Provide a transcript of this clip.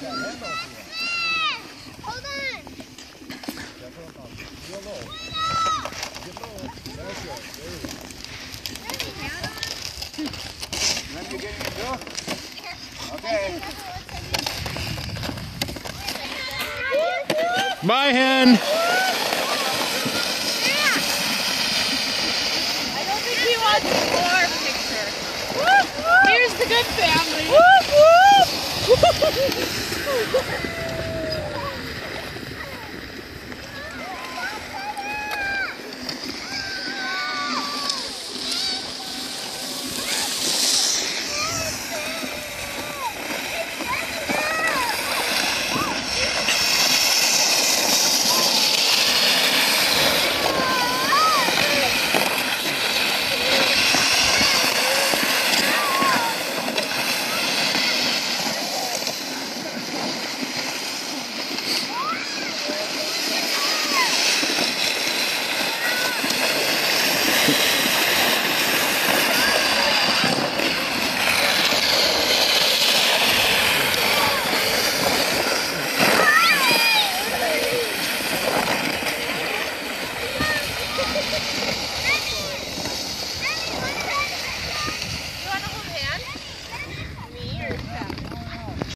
Hold on. Get low. That's good. There you go. Then you get it, Bill? Okay. Bye, hen. I don't think he wants more picture. Here's the good family.